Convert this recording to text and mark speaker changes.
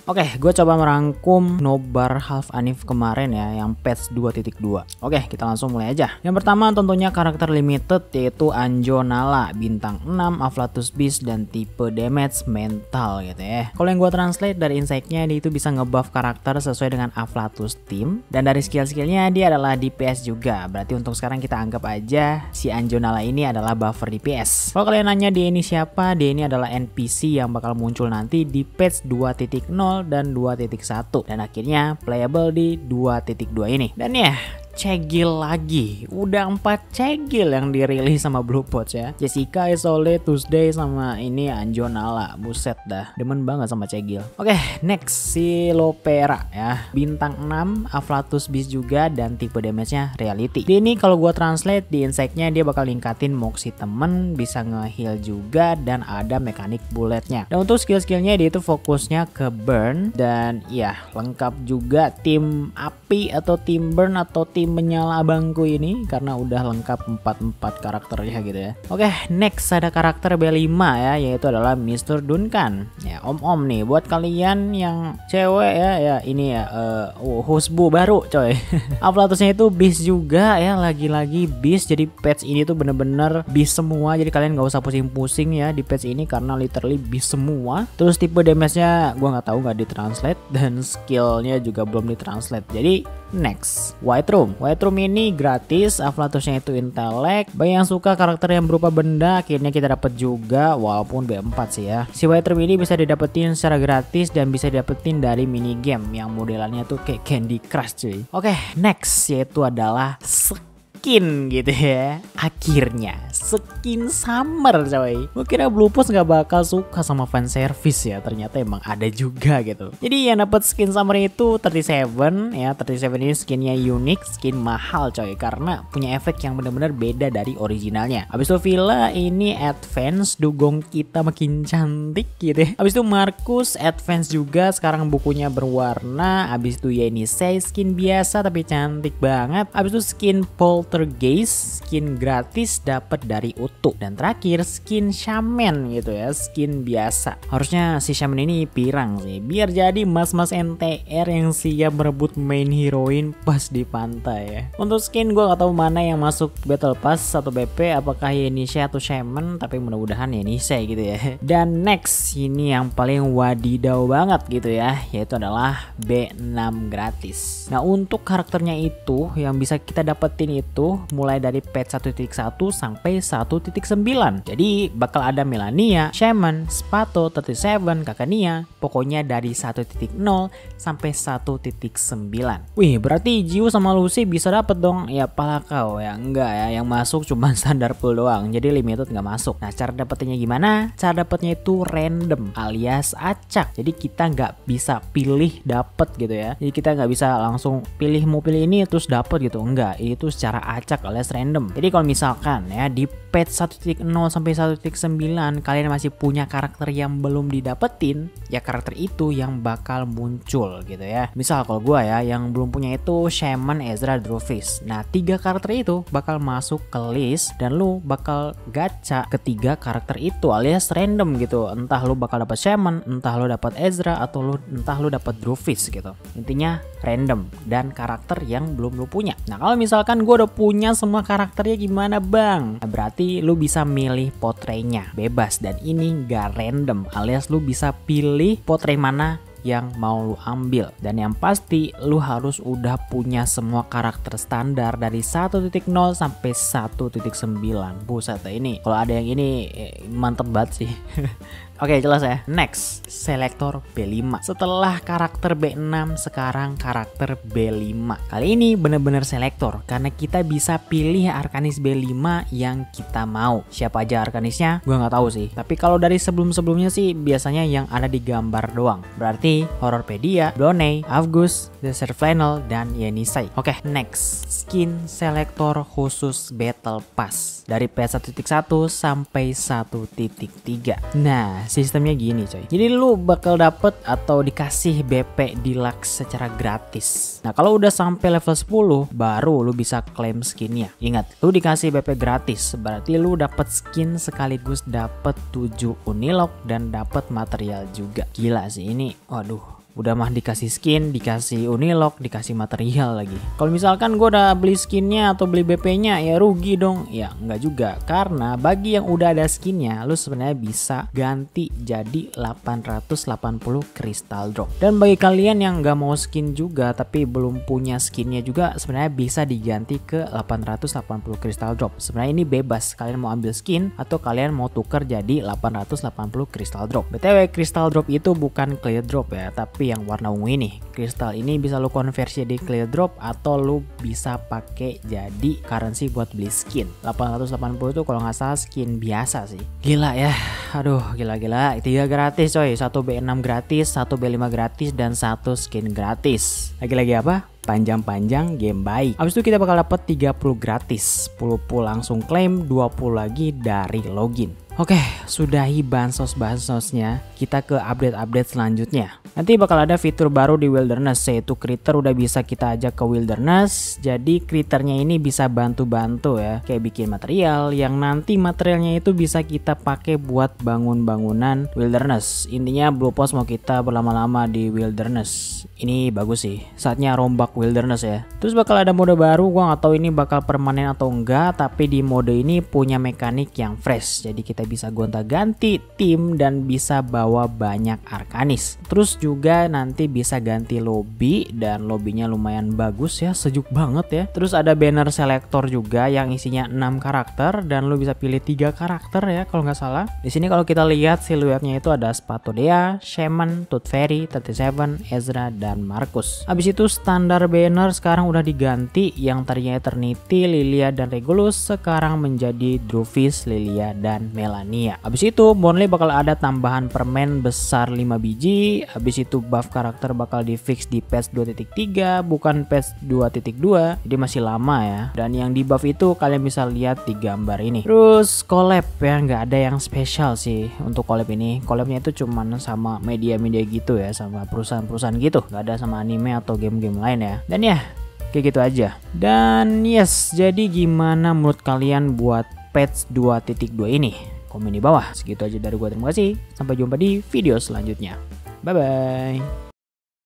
Speaker 1: Oke, gue coba merangkum nobar Half Anif kemarin ya, yang patch 2.2. Oke, kita langsung mulai aja. Yang pertama tentunya karakter limited, yaitu Anjo Nala, bintang 6, Afflatus Beast, dan tipe damage mental gitu ya. Kalau yang gue translate dari insight-nya, dia itu bisa ngebuff karakter sesuai dengan Afflatus Team, dan dari skill-skillnya dia adalah DPS juga. Berarti untuk sekarang kita anggap aja si Anjo Nala ini adalah buffer DPS. Kalau kalian nanya dia ini siapa, dia ini adalah NPC yang bakal muncul nanti di patch 2.0 dan 2.1, dan akhirnya playable di 2.2 ini. Dan ya, cegil lagi, udah 4 cegil yang dirilis sama Bluepods ya. Jessica, Isole, Tuesday, sama ini Anjo Nala. Buset dah, demen banget sama cegil. Oke, next si Lopera ya, bintang 6, Afflatus Beast juga, dan tipe damage-nya reality. Dia ini kalau gua translate di insight-nya, dia bakal ningkatin moxie temen, bisa nge-heal juga, dan ada mekanik bulletnya. Dan untuk skill-skillnya dia itu fokusnya ke burn, dan ya lengkap juga tim api atau tim burn atau tim menyala bangku ini, karena udah lengkap 4 karakternya gitu ya. Oke, next ada karakter B5 ya, yaitu adalah Mr. Duncan. Ya, om-om nih buat kalian yang cewek ya ini ya husbu baru coy. Afflatusnya itu beast juga ya, lagi-lagi beast. Jadi patch ini tuh bener-bener beast semua. Jadi kalian nggak usah pusing-pusing ya di patch ini, karena literally beast semua. Terus tipe damage-nya gua nggak tahu, nggak ditranslate, dan skillnya juga belum ditranslate. Jadi next, White Room. White Room ini gratis, Afflatusnya itu intelek. Bagi yang suka karakter yang berupa benda, akhirnya kita dapat juga, walaupun B4 sih ya. Si White Room ini bisa didapetin secara gratis dan bisa didapetin dari minigame yang modelannya tuh kayak Candy Crush cuy. Oke, next yaitu adalah skin gitu ya. Akhirnya skin summer coy. Gue kira Bluepods gak bakal suka sama fan service ya, ternyata emang ada juga gitu. Jadi yang dapat skin summer itu 37 ya. 37 ini skinnya unik, skin mahal coy, karena punya efek yang benar-benar beda dari originalnya. Habis itu Villa ini advance, dugong kita makin cantik gitu ya. Habis itu Marcus advance juga, sekarang bukunya berwarna. Habis itu Yenisei skin biasa tapi cantik banget. Habis itu skin Poltergeist, skin gratis dapat dari Utu. Dan terakhir skin Shaman gitu ya, skin biasa. Harusnya si Shaman ini pirang sih, biar jadi mas-mas NTR yang siap merebut main heroine pas di pantai ya. Untuk skin gue gak tahu mana yang masuk Battle Pass atau BP, apakah Yenisei atau Shaman, tapi mudah-mudahan Yenisei gitu ya. Dan next ini yang paling wadidaw banget gitu ya, yaitu adalah B6 gratis. Nah untuk karakternya itu yang bisa kita dapetin itu mulai dari patch 1.1 sampai 1.9. Jadi bakal ada Melania, Shaman, Spato, 37, Kakania, pokoknya dari 1.0 sampai 1.9. Wih, berarti Jiu sama Lucy bisa dapet dong. Ya pala kau ya, enggak ya, yang masuk cuma standar pool doang, jadi limited nggak masuk. Nah cara dapetinnya gimana? Cara dapetnya itu random alias acak. Jadi kita nggak bisa pilih dapet gitu ya. Jadi kita nggak bisa langsung pilih mau pilih ini terus dapet gitu, enggak. Itu secara acak alias random. Jadi kalau misalkan ya di patch 1.0 sampai 1.9 kalian masih punya karakter yang belum didapetin, ya karakter itu yang bakal muncul gitu ya. Misal kalau gua ya yang belum punya itu Shaman, Ezra, Drufis. Nah 3 karakter itu bakal masuk ke list dan lu bakal gacha ketiga karakter itu alias random gitu. Entah lu bakal dapat Shaman, entah lu dapat Ezra, atau entah lu dapat Drufis gitu. Intinya random dan karakter yang belum lu punya. Nah kalau misalkan gua udah punya semua karakternya gimana bang? Nah, berarti lu bisa milih portraynya bebas, dan ini gak random alias lu bisa pilih portray mana yang mau lu ambil. Dan yang pasti lu harus udah punya semua karakter standar dari 1.0 sampai 1.9. Buset ini kalau ada yang ini mantep banget sih. Oke, jelas ya. Next, selektor B5. Setelah karakter B6, sekarang karakter B5. Kali ini bener-bener selektor, karena kita bisa pilih Arkanis B5 yang kita mau. Siapa aja Arkanisnya, gue nggak tahu sih. Tapi kalau dari sebelum-sebelumnya sih biasanya yang ada di gambar doang. Berarti Horrorpedia, Bloney, Avgus, Desert Flannel, dan Yenisei. Oke, next, skin selektor khusus Battle Pass dari PS1.1 sampai 1.3. Nah, sistemnya gini coy. Jadi lu bakal dapet atau dikasih BP Deluxe secara gratis. Nah kalau udah sampai level 10 baru lu bisa klaim skinnya. Ingat, lu dikasih BP gratis, berarti lu dapet skin sekaligus dapet 7 Unilog dan dapet material juga. Gila sih ini. Waduh, Udah mah dikasih skin, dikasih unlock, dikasih material lagi. Kalau misalkan gue udah beli skinnya atau beli BP-nya ya rugi dong. Ya nggak juga, karena bagi yang udah ada skinnya lu sebenarnya bisa ganti jadi 880 crystal drop. Dan bagi kalian yang nggak mau skin juga tapi belum punya skinnya juga, sebenarnya bisa diganti ke 880 crystal drop. Sebenarnya ini bebas, kalian mau ambil skin atau kalian mau tuker jadi 880 crystal drop. BTW crystal drop itu bukan clear drop ya, tapi yang warna ungu ini. Kristal ini bisa lu konversi di clear drop atau lu bisa pakai jadi currency buat beli skin. 880 itu kalau nggak salah skin biasa sih. Gila ya. Aduh, gila-gila. 3 gratis coy. 1 B6 gratis, 1 B5 gratis, dan 1 skin gratis. Lagi-lagi apa? Panjang-panjang game baik. Habis itu kita bakal dapat 30 gratis, 10 langsung klaim, 20 lagi dari login. Oke, sudahi bansos-bansosnya, kita ke update-update selanjutnya. Nanti bakal ada fitur baru di Wilderness, yaitu critter udah bisa kita ajak ke Wilderness. Jadi critternya ini bisa bantu-bantu ya, kayak bikin material yang nanti materialnya itu bisa kita pakai buat bangun bangunan Wilderness. Intinya Blue Post mau kita berlama-lama di Wilderness. Ini bagus sih, saatnya rombak Wilderness ya. Terus bakal ada mode baru, gua nggak tahu ini bakal permanen atau enggak, tapi di mode ini punya mekanik yang fresh. Jadi kita bisa gonta-ganti tim dan bisa bawa banyak arkanis. Terus juga nanti bisa ganti lobby, dan lobbynya lumayan bagus ya, sejuk banget ya. Terus ada banner selector juga yang isinya 6 karakter dan lu bisa pilih 3 karakter ya kalau nggak salah. Di sini kalau kita lihat siluetnya itu ada Spatodea, Shaman, Tooth Fairy, 37, Ezra, dan Marcus. Habis itu standar banner sekarang udah diganti, yang tadinya Eternity, Lilia, dan Regulus sekarang menjadi Druvis, Lilia, dan Melania. Habis itu Burnley bakal ada tambahan permen besar 5 biji. Habis itu buff karakter bakal di fix di patch 2.3 bukan patch 2.2, jadi masih lama ya. Dan yang di buff itu kalian bisa lihat di gambar ini. Terus collab ya, nggak ada yang spesial sih untuk collab ini. Collabnya itu cuman sama media-media gitu ya, sama perusahaan-perusahaan gitu, nggak ada sama anime atau game-game lain ya. Dan ya kayak gitu aja. Dan yes, jadi gimana menurut kalian buat patch 2.2 ini? Komen di bawah. Segitu aja dari gua, terima kasih. Sampai jumpa di video selanjutnya. Bye bye.